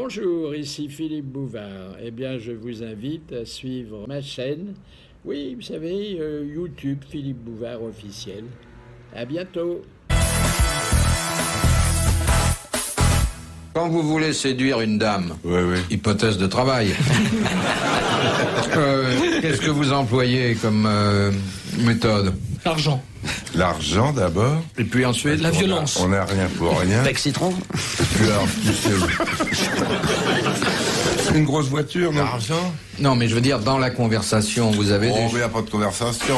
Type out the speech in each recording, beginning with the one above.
Bonjour, ici Philippe Bouvard. Eh bien, je vous invite à suivre ma chaîne. Oui, vous savez, YouTube Philippe Bouvard officiel. À bientôt. Quand vous voulez séduire une dame, Oui. hypothèse de travail, qu'est-ce que vous employez comme méthode? L'argent. L'argent d'abord. Et puis ensuite, La violence. On n'a rien pour rien. Avec citron. Et puis alors, tu sais. Une grosse voiture, non? L'argent? Non, mais je veux dire, dans la conversation, vous avez Oh, des... mais il n'y a pas de conversation.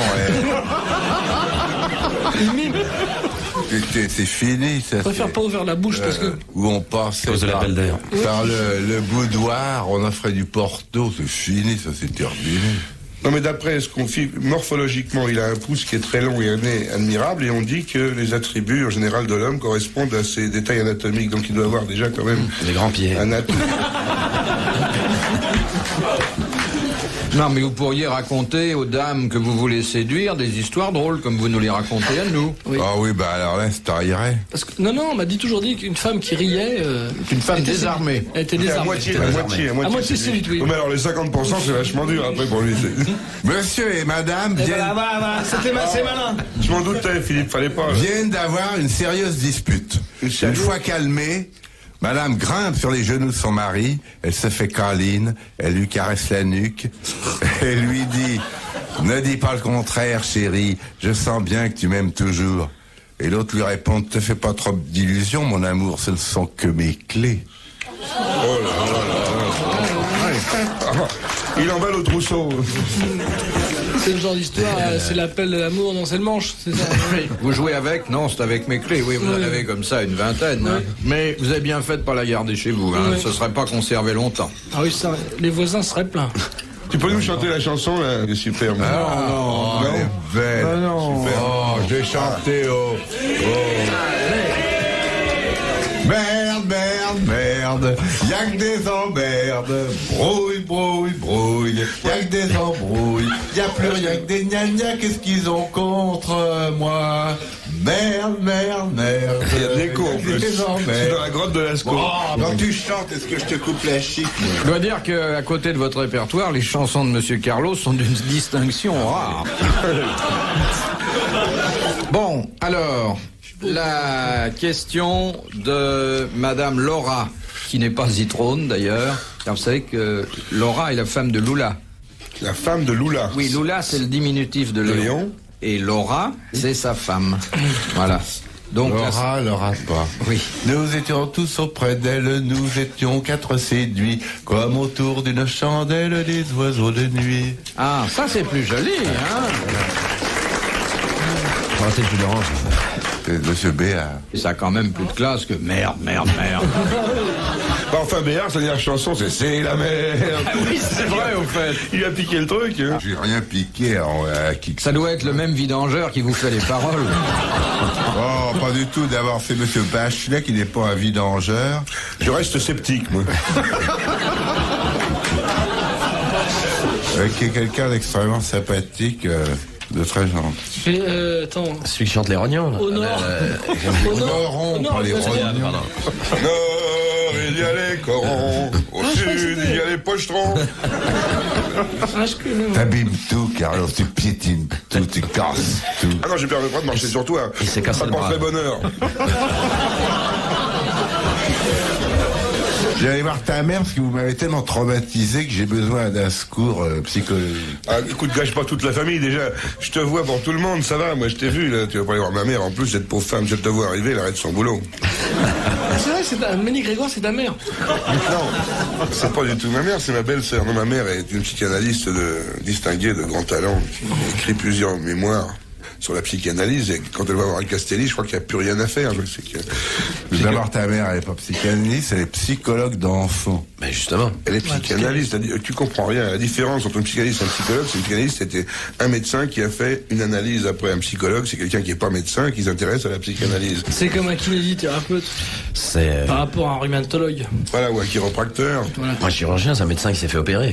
C'est fini, ça. Je préfère pas ouvrir la bouche parce que... Où on passe Cause de l'appel d'air. par le boudoir, on offrait du porto, c'est fini, ça c'est terminé. Non mais d'après ce qu'on fait, morphologiquement, il a un pouce qui est très long et un nez admirable, et on dit que les attributs en général de l'homme correspondent à ses détails anatomiques, donc il doit avoir déjà quand même Des grands pieds. un atout. Non, mais vous pourriez raconter aux dames que vous voulez séduire des histoires drôles, comme vous nous les racontez à nous. Oui. Ah oui, bah alors là, ça irait. Parce que non, on m'a toujours dit qu'une femme qui riait... Une femme était désarmée. Elle était À désarmée. moitié, À moitié séduite, oui. Mais alors les 50%, c'est vachement dur après pour lui. Monsieur et madame viennent, C'est malin. je m'en doutais Philippe, fallait pas. Viennent d'avoir une sérieuse dispute. Une fois calmée, madame grimpe sur les genoux de son mari, elle se fait câline, elle lui caresse la nuque, et lui dit « Ne dis pas le contraire, chérie, je sens bien que tu m'aimes toujours. » Et l'autre lui répond « Ne te fais pas trop d'illusions, mon amour, ce ne sont que mes clés. » Oh là là là. Il emballe au trousseau. C'est le genre d'histoire, c'est l'appel de l'amour, non, c'est le manche, c'est ça. Vous jouez avec? Non, c'est avec mes clés. Oui, vous en avez comme ça une vingtaine. Hein. Mais vous avez bien fait de pas la garder chez vous. Hein. Oui. Ce serait pas conservé longtemps. Ah oui, ça, les voisins seraient pleins. Tu peux nous chanter la chanson là? C'est super. Non, elle est belle. Ah non. Super. Oh, je vais chanter Merde, y'a que des emmerdes. Brouille, y'a que des embrouilles. Y'a plus rien que des gna-gna, qu'est-ce qu'ils ont contre moi? Merde. Il y a de l'écho en plus. C'est dans la grotte de Lascaux. Quand tu chantes, est-ce que je te coupe la chic? Je dois dire qu'à côté de votre répertoire, les chansons de Monsieur Carlos sont d'une distinction rare. Bon, alors, la question de Madame Laura, qui n'est pas Zitrone d'ailleurs, car vous savez que Laura est la femme de Lula. La femme de Lula. Oui, Lula c'est le diminutif de Léon. Léon. Et Laura, c'est sa femme. Voilà. Donc, Laura pas. Oui. Nous étions tous auprès d'elle, nous étions 4 séduits, comme autour d'une chandelle des oiseaux de nuit. Ah, ça c'est plus joli, hein. C'est le jus d'orange. C'est Monsieur Béard. Et ça a quand même plus de classe que merde. Bah, enfin, Béard, sa dernière chanson, c'est la merde. Oui, c'est vrai, au fait. Il a piqué le truc. Hein. J'ai rien piqué à qui. Ça doit être le même vidangeur qui vous fait les paroles. Oh, pas du tout. D'abord, c'est Monsieur Bachelet qui n'est pas un vidangeur. Je reste sceptique, moi. Qui est quelqu'un d'extrêmement sympathique. De très gentil. Attends. Celui qui chante les rognons, là. Au nord. Corons, pas les rognons. Pardon. Au nord, il y a les corons. Au sud, il y a les pochetrons. T'abîmes tout, Carlos. Tu piétines tout, tu casses tout. Ah non, j'ai perdu pas de marcher sur toi. Il s'est cassé le bras. Pas très bonheur. J'allais voir ta mère parce que vous m'avez tellement traumatisé que j'ai besoin d'un secours psychologique. Ah, écoute, gâche pas toute la famille déjà. Je te vois pour tout le monde, ça va. Moi, je t'ai vu là. Tu vas pas aller voir ma mère. En plus, cette pauvre femme, je te vois arriver, elle arrête son boulot. C'est vrai, Ménie Grégoire, c'est ta mère. Non, c'est pas du tout ma mère, c'est ma belle-sœur. Non, ma mère est une psychanalyste distinguée de grand talent qui a écrit plusieurs mémoires sur la psychanalyse, et quand elle va voir Castelli, je crois qu'il n'y a plus rien à faire. D'abord, ta mère, elle n'est pas psychanalyste, elle est psychologue d'enfants. Mais justement. Elle est psychanalyste, tu comprends rien. La différence entre un psychanalyste et un psychologue, c'est qu'un psychanalyste, c'était un médecin qui a fait une analyse après un psychologue, c'est quelqu'un qui n'est pas médecin, qui s'intéresse à la psychanalyse. C'est comme un kinésithérapeute. C'est... Par rapport à un rhumatologue. Voilà, ou un chiropracteur. Voilà. Un chirurgien, c'est un médecin qui s'est fait opérer.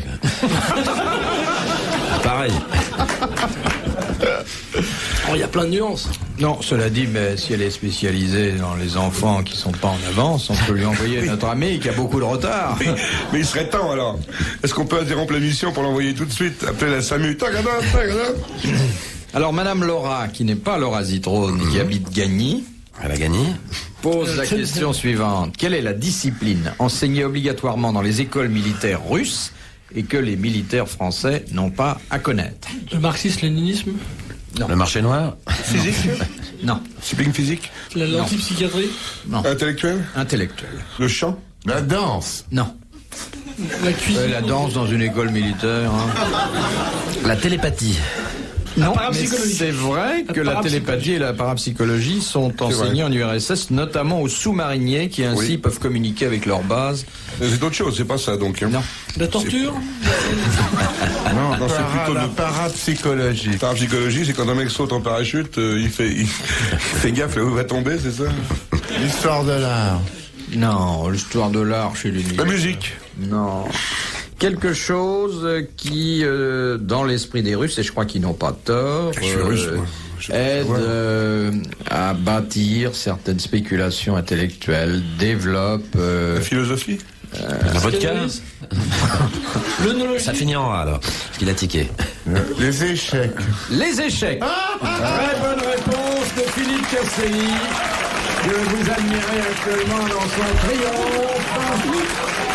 Pareil. Oh, il y a plein de nuances. Non, cela dit, mais si elle est spécialisée dans les enfants qui sont pas en avance, on peut lui envoyer notre ami qui a beaucoup de retard. Mais il serait temps alors. Est-ce qu'on peut interrompre l'émission pour l'envoyer tout de suite? Appeler la SAMU. Tagada. Alors, Madame Laura, qui n'est pas Laura Zitrone, qui habite Gagny, Elle a gagné. pose la question suivante. Quelle est la discipline enseignée obligatoirement dans les écoles militaires russes et que les militaires français n'ont pas à connaître? Le marxisme-léninisme, Le marché noir. Physique? Non. Discipline physique? l'antipsychiatrie, Non. Intellectuel? Intellectuel. Le chant? La danse. Non. la cuisine. La danse dans une école militaire. La télépathie. Non, mais parapsychologie. c'est vrai que la télépathie et la parapsychologie sont enseignées en URSS, notamment aux sous-mariniers qui ainsi peuvent communiquer avec leur base. C'est autre chose, c'est pas ça donc. Hein. Non. La torture, Non, c'est plutôt la le- parapsychologie. Parapsychologie, c'est quand un mec saute en parachute, il fait gaffe là où il va tomber, c'est ça? L'histoire de l'art. Non, l'histoire de l'art chez les La musique. Non. Quelque chose qui, dans l'esprit des Russes, et je crois qu'ils n'ont pas tort, Je suis russe, moi. Je sais pas aide savoir. à bâtir certaines spéculations intellectuelles, développe... La philosophie. La vodka. psychanalyse, l'œnologie. Ça finit en A alors. Parce qu'il a tiqué. Les échecs. Les échecs. Très bonne réponse de Philippe Castelli, que vous admirez actuellement dans son triomphe.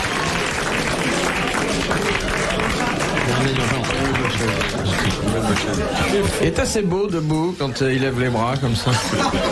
Il est assez beau debout quand il lève les bras comme ça.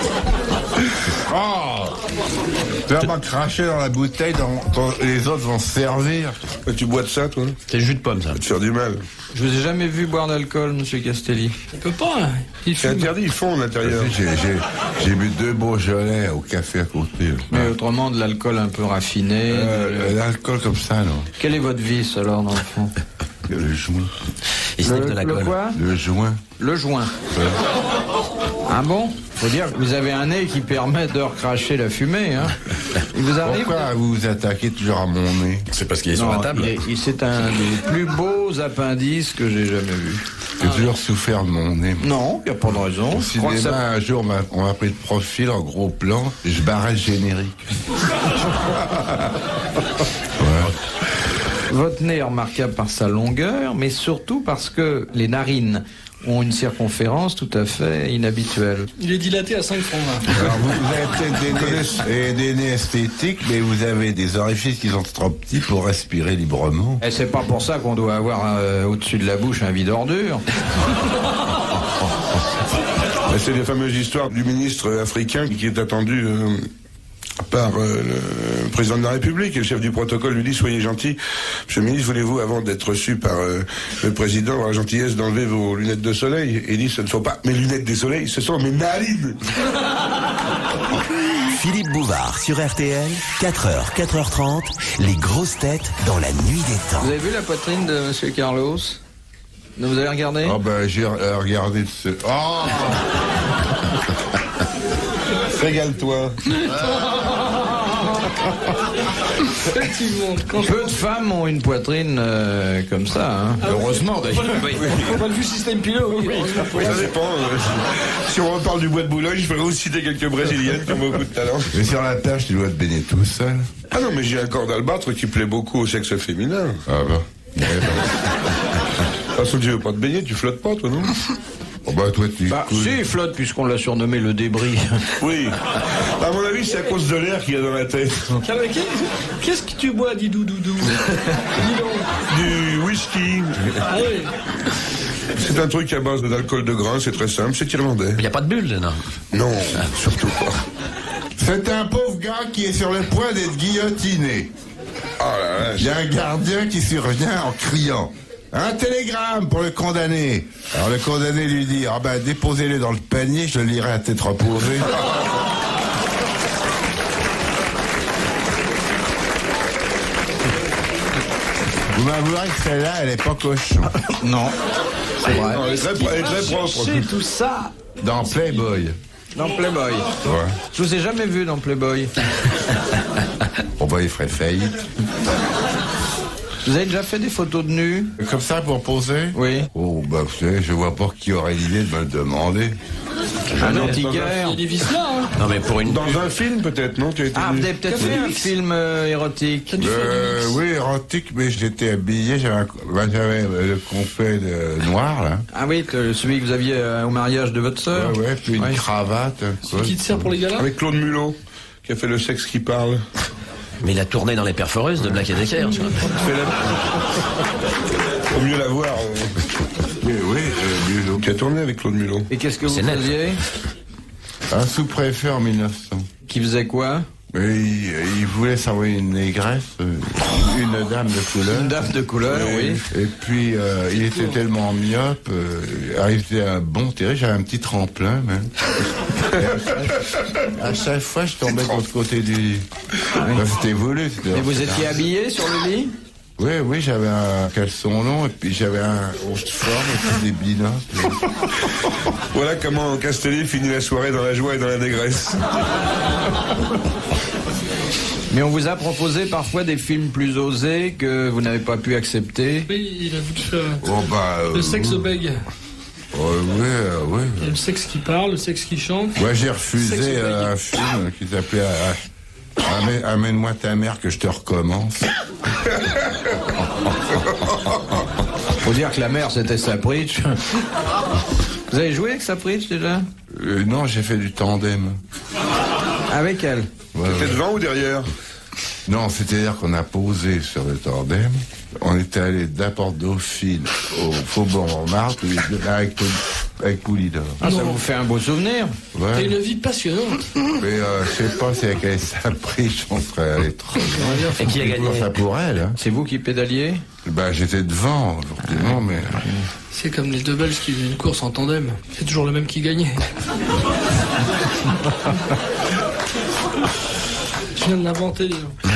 Oh, tu vas pas cracher dans la bouteille, les autres vont se servir. Tu bois de ça, toi? C'est jus de pomme ça. Ça te faire du mal. Je vous ai jamais vu boire d'alcool, monsieur Castelli. Il peut pas, hein. Il C'est fume. interdit, ils font à l'intérieur. J'ai bu 2 Beaujolais au café à côté. Mais autrement, de l'alcool un peu raffiné. L'alcool comme ça, non. Quel est votre vice alors, dans le fond? Le joint. Il sniffe de la le colle. quoi? Le joint. Le joint. Ah bon? Faut dire que vous avez un nez qui permet de recracher la fumée, hein. Il vous arrive? Pourquoi vous vous attaquez toujours à mon nez? C'est parce qu'il est sur Non, la table. c'est un des plus beaux appendices que j'ai jamais vu. J'ai toujours souffert de mon nez. Non, il n'y a pas de raison. Au Je crois que cinéma, ça- un jour, on m'a pris de profil en gros plan, et je barrais le générique. Votre nez est remarquable par sa longueur, mais surtout parce que les narines ont une circonférence tout à fait inhabituelle. Il est dilaté à 5 francs. Alors vous avez peut-être des nez esthétiques, mais vous avez des orifices qui sont trop petits pour respirer librement. Et c'est pas pour ça qu'on doit avoir au-dessus de la bouche un vide ordure. C'est les fameuses histoires du ministre africain qui est attendu par le président de la République, et le chef du protocole lui dit: soyez gentil, monsieur le ministre, voulez-vous, avant d'être reçu par le président, avoir la gentillesse d'enlever vos lunettes de soleil? Et il dit: ce ne sont pas mes lunettes de soleil, ce sont mes narines. Philippe Bouvard sur RTL, 4h, 4h30, les grosses têtes dans la nuit des temps. Vous avez vu la poitrine de monsieur Carlos? Vous avez regardé? Oh ben j'ai regardé de ce... Oh Régale-toi. Effectivement. Quand Peu de femmes ont une poitrine comme ça, hein. Heureusement d'ailleurs. on va le système pilote, oui. Ça dépend. Si on reparle du bois de Boulogne, je pourrais aussi citer quelques brésiliennes qui ont beaucoup de talent. Mais sur la tâche, tu dois te baigner tout seul. Ah non, mais j'ai un corps d'albâtre qui plaît beaucoup au sexe féminin. Ah ben. De toute façon, tu veux pas te baigner, tu flottes pas, toi, non? Oh bah toi tu... Bah, si, il flotte puisqu'on l'a surnommé le débris. Oui. À mon avis, c'est à cause de l'air qu'il y a dans la tête. Qu'est-ce que tu bois, dis doudou? Dis donc. Du whisky. Ah oui. C'est un truc à base d'alcool de grain, c'est très simple, c'est irlandais. Il n'y a pas de bulle dedans. Non, surtout pas. C'est un pauvre gars qui est sur le point d'être guillotiné. Oh là là. Il y a un gardien qui survient en criant: un télégramme pour le condamné. Alors le condamné lui dit: ah ben déposez-le dans le panier, je le lirai à tête reposée. Vous m'avouerez que celle-là, elle est pas cochon. Non, c'est vrai. Non, elle est très propre. C'est tout ça Dans Playboy. dans Playboy. Ouais. Je vous ai jamais vu dans Playboy. Oh bah il ferait faillite. Vous avez déjà fait des photos de nus? Comme ça pour poser? Oui. Oh bah vous savez, je vois pas qui aurait l'idée de me le demander. Un antiquaire. Il y a des vis là, hein. Non, mais pour une. Dans un film, peut-être, non? Tu as été Ah, vous avez peut-être fait un film érotique. Oui, érotique, mais j'étais habillé, j'avais le complet noir, là. Ah oui, celui que vous aviez au mariage de votre sœur. Ouais, puis une cravate. C'est qui te sert pour les galas? Avec Claude Mulot, qui a fait Le sexe qui parle. Mais il a tourné dans les perforeuses de Black & Decker, tu vois. Faut mieux la voir. Oui, Mulot. Qui a tourné avec Claude Mulot. Et qu'est-ce que vous C'est net. faisiez? un sous-préfet en 1900. Qui faisait quoi? Il voulait s'envoyer une négresse, une dame de couleur. Une dame de couleur, oui. Et puis, il était tellement myope, arrivé à un bon terrain, j'avais un petit tremplin, même. À chaque fois, je tombais de l'autre côté du lit. C'était voulu. Et vous étiez habillé sur le lit? Oui, j'avais un caleçon long, et puis j'avais un haut de forme, et puis des binocles. Voilà comment Castelli finit la soirée dans la joie et dans la négresse. Mais on vous a proposé parfois des films plus osés que vous n'avez pas pu accepter. Oui, il a voulu faire le sexe bègue. Oui. Il y a le sexe qui parle, le sexe qui chante. Moi, j'ai refusé un film qui s'appelait Amène-moi ta mère que je te recommence. Faut dire que la mère, c'était Sapritch. Vous avez joué avec Sapritch déjà? Non, j'ai fait du tandem. Avec elle? C'était devant ou derrière? Non, c'est-à-dire qu'on a posé sur le tandem. On était allé de la Porte Dauphine au Faubourg Montmartre avec Poulidor. Ah, ça vous fait un beau souvenir? Ouais. T'as une vie passionnante. Mais je sais pas si avec elle Sapritch, on serait allé trop loin. Et qui a gagné? Ça pour elle. Hein. C'est vous qui pédaliez? Ben, j'étais devant, effectivement, mais... C'est comme les deux Belges qui faisaient une course en tandem. C'est toujours le même qui gagnait. Je viens de l'inventer, dis donc.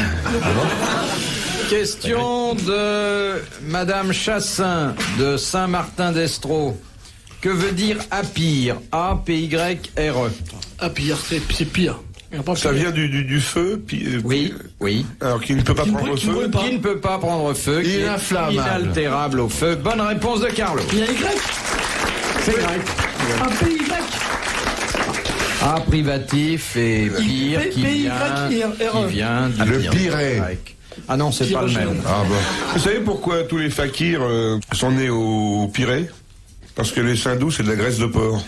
Question de Madame Chassin de Saint-Martin-d'Estreau. Que veut dire apire? A-P-Y-R-E. Apire, c'est pire. Ça vient du feu, Oui. Alors qui ne peut pas prendre feu. Qui ne peut pas prendre feu, qui est inaltérable au feu. Bonne réponse de Carlo. Il y a Y. C'est grec. Un pays grec. A privatif et pire qui vient du Le Pirée. grec. Ah non, c'est pas le même. Ah bon. Vous savez pourquoi tous les fakirs sont nés au Pirée? Parce que les Saindoux, c'est de la graisse de porc.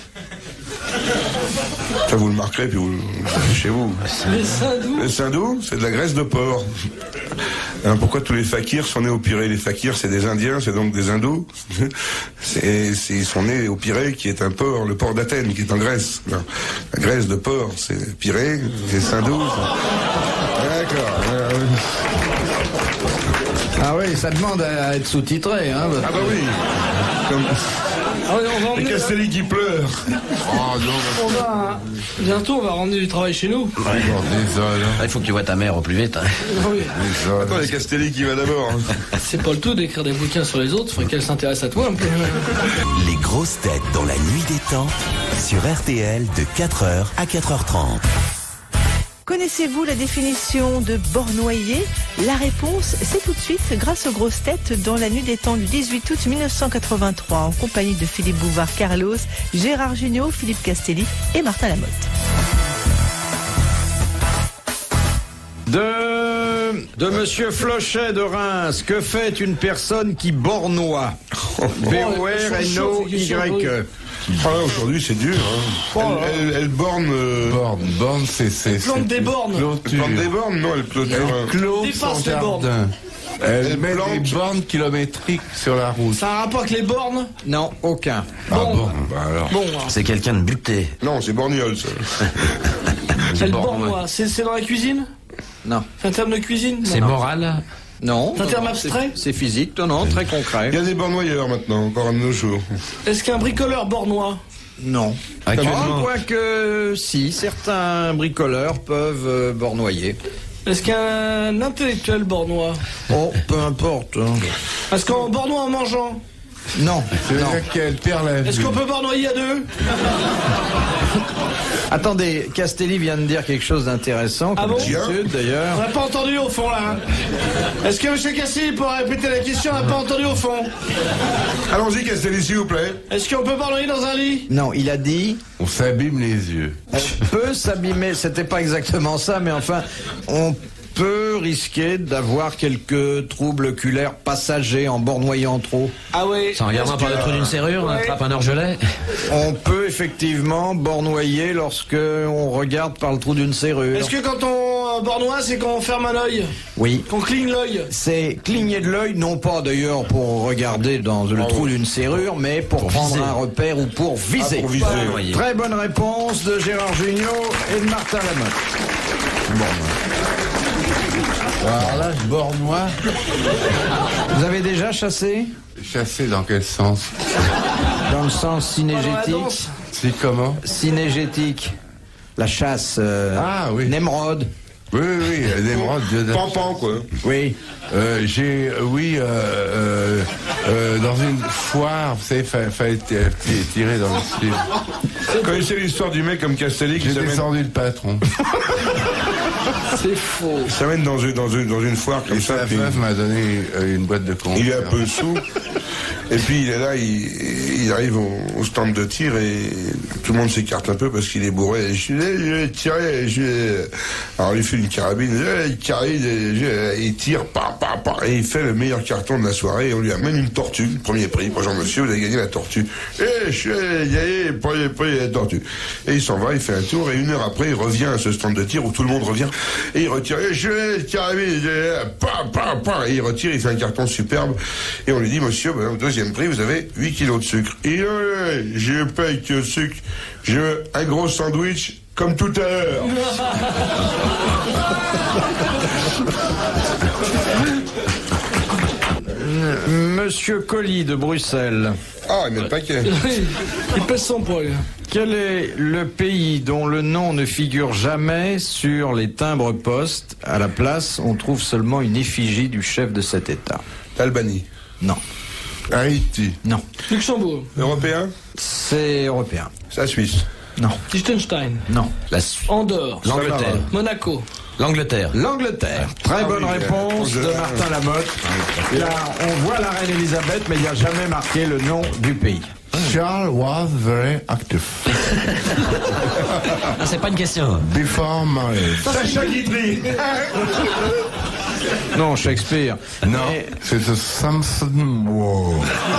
Ça, vous le marquerez, puis vous le chez vous. Les Saindoux, c'est de la graisse de porc. Alors pourquoi tous les fakirs sont nés au Pirée? Les fakirs, c'est des Indiens, c'est donc des hindous. Ils sont nés au Pirée, qui est un port, le port d'Athènes, qui est en Grèce. Alors, la graisse de porc, c'est Pirée, c'est Saindoux. D'accord. Ah oui, ça demande à être sous-titré. Hein. Ah bah oui. Comme... Ah ouais, on va et Castelli qui pleure. Oh non. Bientôt, on va ramener du travail chez nous. Désolé. Il faut que tu vois ta mère au plus vite. Hein. Oui. Attends, il y a Castelli qui va d'abord. C'est pas le tout d'écrire des bouquins sur les autres, faudrait qu'elle s'intéresse à toi un peu. Les grosses têtes dans la nuit des temps sur RTL de 4h à 4h30. Connaissez-vous la définition de bornoyer? La réponse, c'est tout de suite grâce aux grosses têtes dans la nuit des temps du 18 août 1983 en compagnie de Philippe Bouvard, Carlos, Gérard Jugnot, Philippe Castelli et Martin Lamotte. De Monsieur Flochet de Reims, que fait une personne qui bornoie? B-O-R-N-O-Y-E. Ah, aujourd'hui, c'est dur. Hein. Elle borne. Borne, c'est. Plante des bornes. Elle plante des bornes? Non, elle clôture. Elle clôt Dépasse son les bornes. jardin. Elle met plante. des bornes kilométriques sur la route. Ça a un rapport avec les bornes? Non, aucun. Ah bon, bah alors. Bon, C'est quelqu'un de buté. Non, c'est borgnole, ça. c'est le bornois. C'est dans la cuisine? Non. C'est un terme de cuisine? C'est Non. moral. Non. C'est un terme abstrait? C'est physique, non, très concret. Il y a des bornoyeurs maintenant, encore un de nos jours. Est-ce qu'un bricoleur bornois? Non. Actuellement. Quoique, si, certains bricoleurs peuvent bornoyer. Est-ce qu'un intellectuel bornois? Oh, peu importe. Hein. Est-ce qu'en bornois en mangeant? Non. C'est-à-dire qu'elle perd la vue. Est-ce qu'on peut bornoyer à deux? Attendez, Castelli vient de dire quelque chose d'intéressant, comme d'habitude d'ailleurs. On n'a pas entendu au fond là. Est-ce que M. Castelli pourra répéter la question? On n'a pas entendu au fond. Allons-y, Castelli, s'il vous plaît. Est-ce qu'on peut bornoyer dans un lit? Non, il a dit... On s'abîme les yeux. On peut s'abîmer, c'était pas exactement ça, mais enfin, on peut risquer d'avoir quelques troubles oculaires passagers en bornoyant trop. Ah oui. Ça regardera par le trou d'une serrure, on attrape un orgelet. On peut effectivement bornoyer lorsque on regarde par le trou d'une serrure. Est-ce que quand on bornoie, c'est qu'on ferme un œil? Oui. Qu'on cligne l'œil? C'est cligner de l'œil, non pas d'ailleurs pour regarder dans le trou d'une serrure, mais pour prendre viser. un repère ou pour viser. Pour viser. Très bonne réponse de Gérard Jugnot et de Martin Lamotte. Alors là, je bornois. Vous avez déjà chassé? Chassé dans quel sens? Dans le sens cinégétique. C'est comment? Cinégétique. La chasse. Ah oui. Nemrod. Oui, l'émeraude, Dieu d'A- Pampan, quoi. Oui. J'ai, dans une foire, vous savez, fallait tirer dans le ciel. Vous connaissez l'histoire du mec comme Castelli qui J'ai s'amène descendu le patron. C'est faux. dans une foire comme Et ça. sa puis meuf m'a donné une boîte de conserve. il est un peu sous. Et puis il est là, il arrive au stand de tir et tout le monde s'écarte un peu parce qu'il est bourré. Et je vais tirer. Alors il fait une carabine, il tire, et il fait le meilleur carton de la soirée. Et on lui amène une tortue, le premier prix. Bonjour monsieur, vous avez gagné la tortue. Et je suis gagné le premier prix, la tortue. Et il s'en va, il fait un tour et 1 heure après il revient à ce stand de tir où tout le monde revient et il retire. Et je vais carabine, et il retire, il fait un carton superbe. Et on lui dit monsieur, au deuxième prix, vous avez 8 kilos de sucre. Et je paye que le sucre. Je veux un gros sandwich comme tout à l'heure. Monsieur Colli de Bruxelles. Ah, il met le paquet. Il pèse son poids. Quel est le pays dont le nom ne figure jamais sur les timbres-poste? À la place, on trouve seulement une effigie du chef de cet État. L'Albanie. Non. Haïti. Non. Luxembourg. Européen. C'est européen. C'est la Suisse. Non. Liechtenstein. Non. Andorre. L'Angleterre. Monaco. L'Angleterre. L'Angleterre. Très bonne réponse de Martin Lamotte. Là, on voit la reine Elisabeth, mais il n'y a jamais marqué le nom du pays. Charles was very active Ah, c'est pas une question. before marriage. Sacha Guitry. Non, Shakespeare. Non, Mais c'est The Samson War.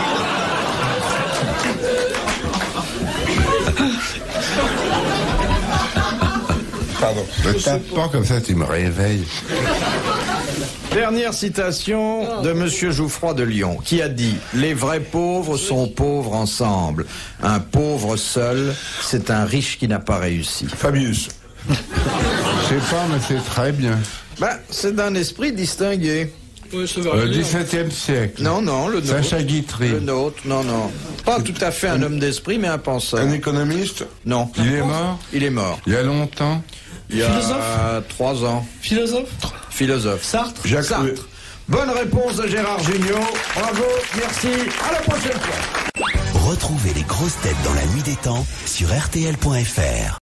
Pardon. Ne tape pas comme ça, tu me réveilles. dernière citation de Monsieur Jouffroy de Lyon, qui a dit « Les vrais pauvres sont pauvres ensemble. Un pauvre seul, c'est un riche qui n'a pas réussi. » Fabius. Je sais pas, mais c'est très bien. Ben, c'est d'un esprit distingué. Oui, ça va. Au XVIIe siècle. Non, non, le nôtre. Sacha Guitry. Le nôtre, non, non. Pas tout à fait un homme d'esprit, mais un penseur. Un économiste. Non. Il est mort Il est mort. il y a longtemps. Il y a Philosophe 3 ans. Philosophe. Philosophe. Sartre. Jacques. Sartre. Bonne réponse de Gérard Jugnot. Bravo, merci. À la prochaine fois. Retrouvez les grosses têtes dans la nuit des temps sur RTL.fr.